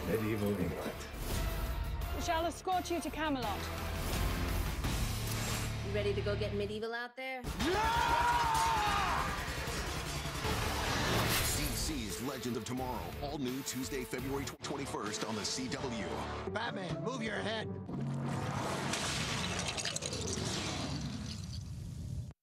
medieval England. We shall escort you to Camelot. You ready to go get medieval out there? DC's Legend of Tomorrow, all new Tuesday, February 21st on the CW. Batman, move your head.